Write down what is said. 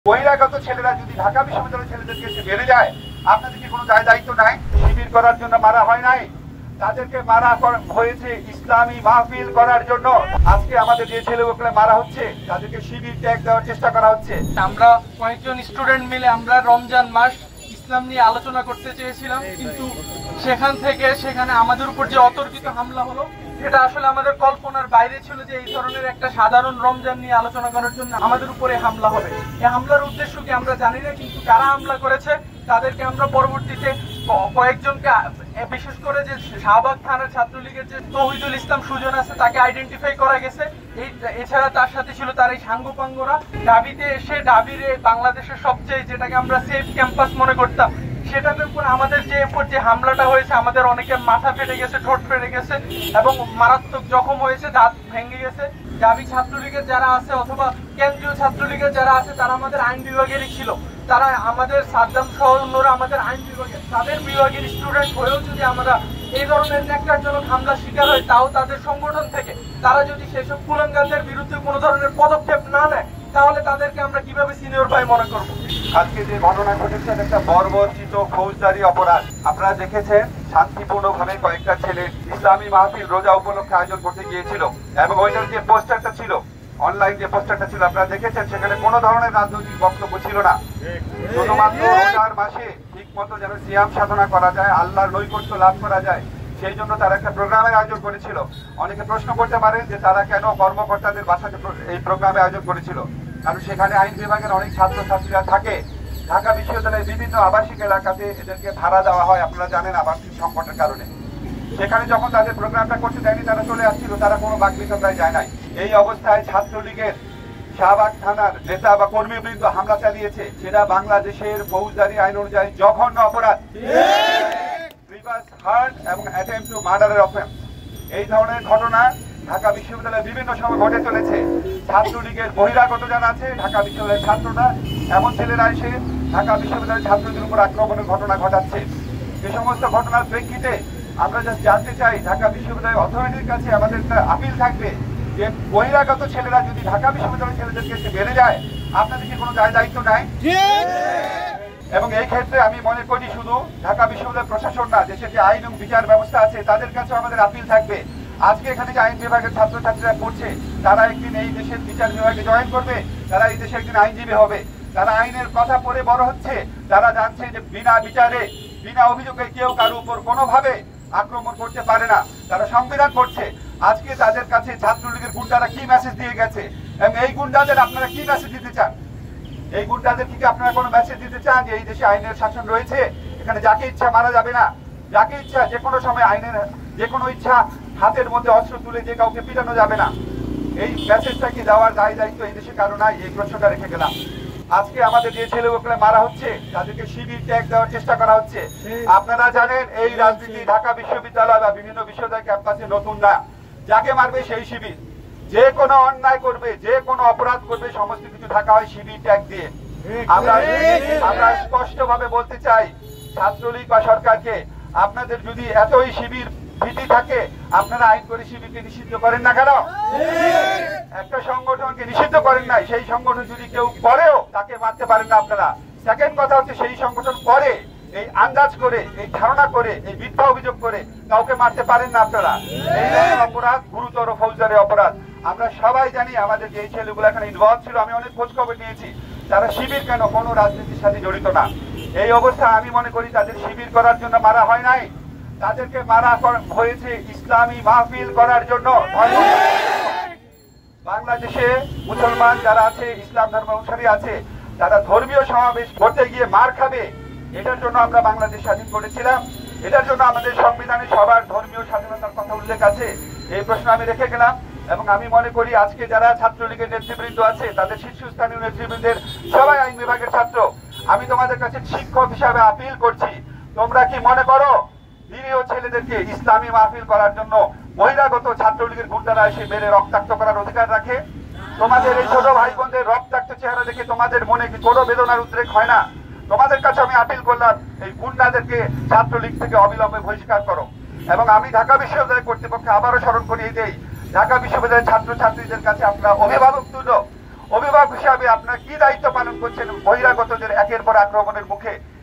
বহিরাগত ছেলেরা যদি ঢাকা বিশ্ববিদ্যালয়ের ছেলেদেরকে এসে বেড়ে যায়, আপনাদের কি কোনো দায় দায়িত্ব নাই? শিবির করার জন্য মারা হয় নাই, তাদেরকে মারা হয়েছে ইসলামী মাহফিল করার জন্য। আজকে আমাদের যে ছেলেগুলো মারা হচ্ছে তাদেরকে শিবির ত্যাগ দেওয়ার চেষ্টা করা হচ্ছে। আমরা কয়েকজন স্টুডেন্ট মিলে আমরা রমজান মাস ইসলাম নিয়ে আলোচনা করতে চেয়েছিলাম, কিন্তু সেখানে আমাদের উপর যে অতর্কিত হামলা হলো এটা আসলে আমাদের কল্পনার বাইরে ছিল যে এই ধরনের একটা সাধারণ রমজান নিয়ে আলোচনা করার জন্য আমাদের উপরে হামলা হবে। এই হামলার উদ্দেশ্য কি আমরা জানি না, কিন্তু কারা হামলা করেছে তাদেরকে আমরা পরবর্তীতে কয়েকজনকে, বিশেষ করে যে শাহবাগ থানার ছাত্রলীগের যে তৌহিদুল ইসলাম সুজন আছে তাকে আইডেন্টিফাই করা গেছে। এছাড়া তার সাথে ছিল তার এই সাঙ্গপাঙ্গরা ঢাবিতে এসে ঢাবিরে বাংলাদেশের সবচেয়ে যেটাকে আমরা সেফ ক্যাম্পাস মনে করতাম সেটার উপর আমাদের যে হামলাটা হয়েছে, আমাদের অনেকের মাথা ফেটে গেছে, ঠোঁট ফেটে গেছে এবং মারাত্মক জখম হয়েছে, দাঁত ভেঙে গেছে। ঢাবি ছাত্রলীগের যারা আছে অথবা কেন্দ্রীয় ছাত্রলীগের যারা আছে তারা আমাদের আইন বিভাগেরই ছিল, তারা আমাদের সাদ্দাম সহ অন্যরা আমাদের আইন বিভাগের, তাদের বিভাগের স্টুডেন্ট হয়েও যদি আমরা এই ধরনের ন্যাক্কারজনক হামলার শিকার হয়, তাও তাদের সংগঠন থেকে তারা যদি সেসব কুলাঙ্গারদের বিরুদ্ধে কোনো ধরনের পদক্ষেপ না নেয়, তাহলে তাদেরকে আমরা কিভাবে সিনিয়র ভাই মনে করব? আজকে যে ঘটনা ঘটেছে একটা বর্বরচিত ফৌজদারি অপরাধ। আপনারা দেখেছেন শান্তিপূর্ণভাবে কয়েকটা ছেলে ইসলামী মাহফিল রোজা উপলক্ষে আয়োজন করতে গিয়েছিল এবং ওইটার যে পোস্টারটা ছিল, অনলাইন যে পোস্টারটা ছিল আপনারা দেখেছেন, সেখানে কোনো ধরনের রাজনৈতিক বক্তব্য ছিল না। শুধুমাত্র রোজার মাসে ঠিক মতো যেন সিয়াম সাধনা করা যায়, আল্লাহর নৈকট্য লাভ করা যায়, সেই জন্য তারা একটা প্রোগ্রামের আয়োজন করেছিল। অনেকে প্রশ্ন করতে পারেন যে তারা কেন কর্মকর্তাদের বাসাতে এই প্রোগ্রামে আয়োজন করেছিল। কারণ সেখানে আইন বিভাগের অনেক ছাত্রছাত্রীরা থাকে। ঢাকা বিশ্ববিদ্যালয়ের বিভিন্ন আবাসিক এলাকাতে এদেরকে ভাড়া দেওয়া হয়, আপনারা জানেন, আবাসিক সংকটের কারণে। সেখানে যখন তাদের প্রোগ্রামটা করতে দেয়নি, তারা চলে আসছিল, তারা কোনো বাকবিতন্ডায় যায় নাই। এই অবস্থায় ছাত্রলীগের শাহবাগ থানার নেতা বা কর্মীবৃন্দ হামলা চালিয়েছে, সেটা বাংলাদেশের ফৌজদারি আইন অনুযায়ী জঘন্য অপরাধ, এবং অ্যাটেম্পট টু মার্ডারের অফেন্স। এই ধরনের ঘটনা ঢাকা বিশ্ববিদ্যালয়ে বিভিন্ন সময় ঘটে চলেছে। ছাত্রলীগের বহিরাগত যারা আছে, ঢাকা বিশ্ববিদ্যালয়ের ছাত্ররা, এমন ছেলেরা এসে ঢাকা বিশ্ববিদ্যালয়ের ছাত্রদের উপর আক্রমণের ঘটনা ঘটাচ্ছে। এ সমস্ত ঘটনার প্রেক্ষিতে আমরা জানতে চাই, ঢাকা বিশ্ববিদ্যালয়ের অথরিটির কাছে আমাদের একটা আপিল থাকবে যে বহিরাগত ছেলেরা যদি ঢাকা বিশ্ববিদ্যালয়ের ছেলেদেরকে এসে বেড়ে যায়, আপনাদের কি কোনো দায় দায়িত্ব নাই? এবং এই ক্ষেত্রে আমি মনে করি শুধু ঢাকা বিশ্ববিদ্যালয় প্রশাসন না, দেশের যে আইন এবং বিচার ব্যবস্থা আছে তাদের কাছেও আমাদের আপিল থাকবে। আজকে এখানে যে আইন বিভাগের ছাত্রছাত্রীরা পড়ছে, তারা একদিন এই দেশের বিচার বিভাগে জয়েন করবে, তারা এই দেশে একদিন আইনজীবী হবে, তারা আইনের কথা পড়ে বড় হচ্ছে, তারা জানছে যে বিনা বিচারে বিনা অভিযোগে কেউ কারো উপর কোনোভাবে আক্রমণ করতে পারে না, তারা সংবিধান পড়ছে। আজকে তাদের কাছে ছাত্রলীগের গুন্ডারা কি মেসেজ দিয়ে গেছে এবং এই গুন্ডাদের আপনারা কি মেসেজ দিতে চান? এই গুন্ডাদের কি আপনারা কোনো মেসেজ দিতে চান যে এই দেশে আইনের শাসন রয়েছে, এখানে যাকে ইচ্ছা মারা যাবে না, যাকে ইচ্ছা যে কোনো সময় আইনের যে কোনো ইচ্ছা হাতের মধ্যে অস্ত্র তুলে যে কাউকে পিটানো যাবে না? এই মেসেজটা কি দেওয়ার দায় দায়িত্ব এই দেশে কারো নাই? এই প্রশ্নটা রেখে গেলাম। আজকে আমাদের যে ছেলেগুলো মারা হচ্ছে তাদেরকে শিবির ত্যাগ দেওয়ার চেষ্টা করা হচ্ছে। আপনারা জানেন এই রাজনীতি ঢাকা বিশ্ববিদ্যালয় বা বিভিন্ন বিশ্ববিদ্যালয় ক্যাম্পাসে নতুন না। যাকে মারবে সেই শিবির, যে কোনো অন্যায় করবে, যে কোনো অপরাধ করবে, সমস্ত কিছু ঢাকা হয় শিবির ত্যাগ দিয়ে। আমরা স্পষ্ট ভাবে বলতে চাই ছাত্রলীগ বা সরকারকে, আপনাদের যদি এতই শিবির ভীতি থাকে, আপনারা আইন করে শিবিরকে নিষিদ্ধ করেন না কেন? একটা সংগঠনকে নিষিদ্ধ করেন নাই, সেই সংগঠন যদি কেউ করেও তাকে মারতে পারেন না আপনারা। সেকেন্ড কথা হচ্ছে, সেই সংগঠন করে এই আন্দাজ করে, এই ধারণা করে, এই মিথ্যা অভিযোগ করে কাউকে মারতে পারেন না আপনারা। এই অপরাধ গুরুতর ফৌজদারি অপরাধ। আমরা সবাই জানি আমাদের যে ছেলেগুলো এখানে ইনভলভ ছিল, আমি অনেক খোঁজ খবর নিয়েছি, তারা শিবির কেন কোনো রাজনীতির সাথে জড়িত না। এই অবস্থা আমি মনে করি তাদের শিবির করার জন্য মারা হয় নাই, তাদেরকে মারা হয়েছে ইসলামী মাহফিল করার জন্য। বাংলাদেশে মুসলমান যারা আছে, ইসলাম ধর্ম অনুসারী আছে, তারা ধর্মীয় সমাবেশ করতে গিয়ে মার খাবে, এটার জন্য আমরা বাংলাদেশ স্বাধীন করেছিলাম? এটার জন্য আমাদের সংবিধানে সবার ধর্মীয় স্বাধীনতার কথা উল্লেখ আছে? এই প্রশ্ন আমি রেখে গেলাম। এবং আমি মনে করি আজকে যারা ছাত্রলীগের নেতৃবৃন্দ আছে, তাদের শীর্ষস্থানীয় নেতৃবৃন্দের সবাই আইন বিভাগের ছাত্র। আমি তোমাদের কাছে শিক্ষক হিসাবে আপিল করছি, তোমরা কি মনে করো নিরীহ ছেলেদেরকে ইসলামী মাহফিল করার জন্য বহিরাগত ছাত্রলীগের গুন্ডারা এসে মেরে রক্তাক্ত করার অধিকার রাখে? তোমাদের এই ছোট ভাই বোনদের রক্তাক্ত চেহারা দেখে তোমাদের মনে কি কোনো বেদনার উদ্রেক হয় না? তোমাদের কাছে আমি আপিল করলাম, এই গুন্ডাদেরকে ছাত্রলীগ থেকে অবিলম্বে বহিষ্কার করো। এবং আমি ঢাকা বিশ্ববিদ্যালয় কর্তৃপক্ষকে আবারও স্মরণ করিয়ে দেই, ঢাকা বিশ্ববিদ্যালয়ের ছাত্রছাত্রীদের কাছে আপনারা অভিভাবক তুলো, অভিভাবক হিসাবে আপনার কি দায়িত্ব পালন করছেন বহিরাগতদের একের পর আক্রমণের মুখে